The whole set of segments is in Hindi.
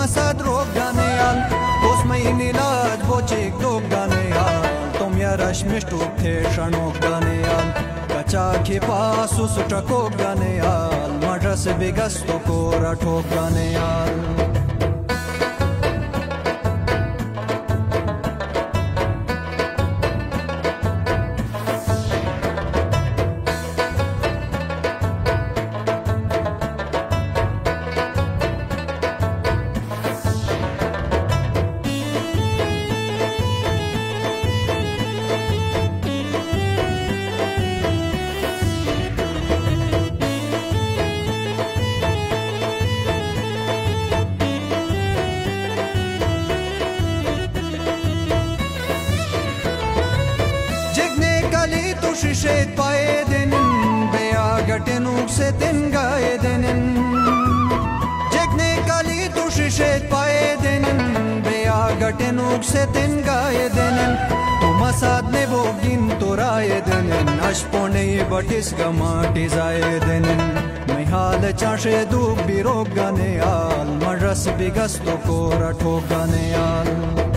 masad roganeal Kosmai nilad bochik doganeal Tom yarash mishtuk the shanoganeal Kacha ki pasu sutrakoganeal Madras bigasto kora toganeal Shishet paedenen beagatenuk seten gaedenen Jekne kali tu shishet paedenen beagatenuk seten gaedenen Tu masad ne bogin toraedenen Ashpone batis gamati zaedenen Mihal chashe duk biroganeal Maras bigasto kora toganeal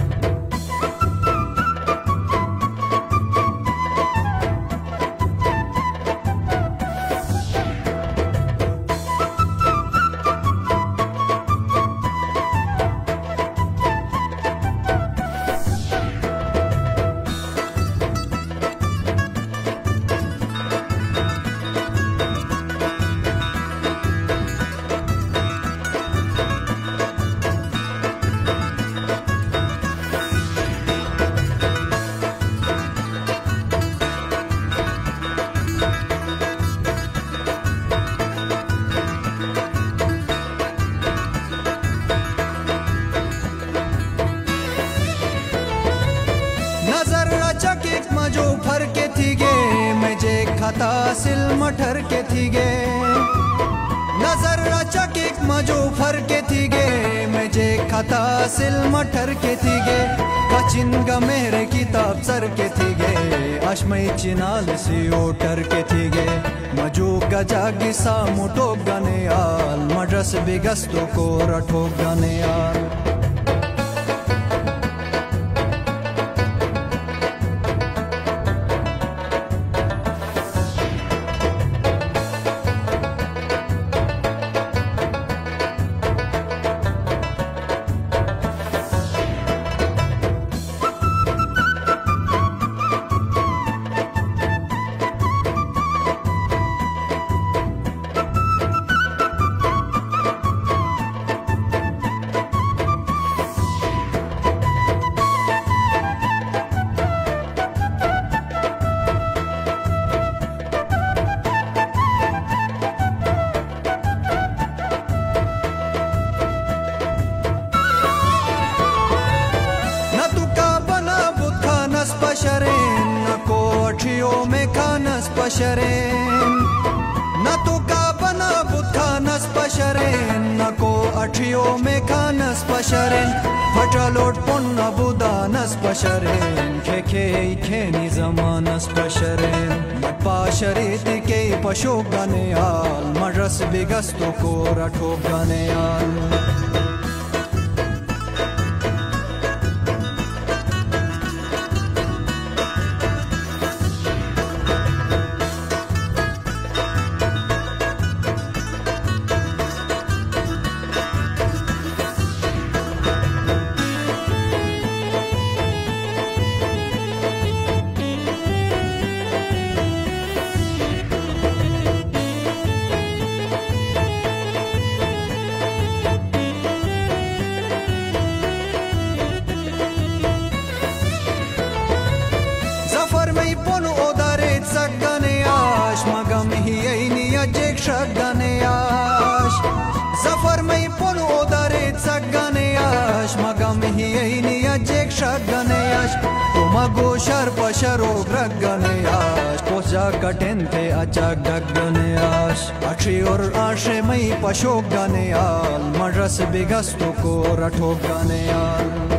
जो फर के थी गे मुझे खाता सिल मठर के थी गे नजर चकिक मजो फर के थी गे मुझे खाता सिल मठर के थी गे कचिन ग मेरे किताब सर के थी गे अश्मई चिनाल सी ओटर के थी गे मजो गजागी सा मुटो गनेयाल मड्रस बिगस्तो को रठो गनेयाल पशरेन न तो का बना बुखानस पशरेन न को अठियो में खानस पशरेन फटलोट पुन्न बुदानस पशरेन खे खेनी जमानस पशरेन मत पाशरित के पशो गनेयाल मड्रस बिगस्तो को रठो गनेयाल Zafar mai ponu odaret saganeash magam hi aini ajek shaganeash tuma goshar pasharo graganeash poja katente achak daganeash achi or ashe mai pashoganeal madras bigasto ko rathoganeal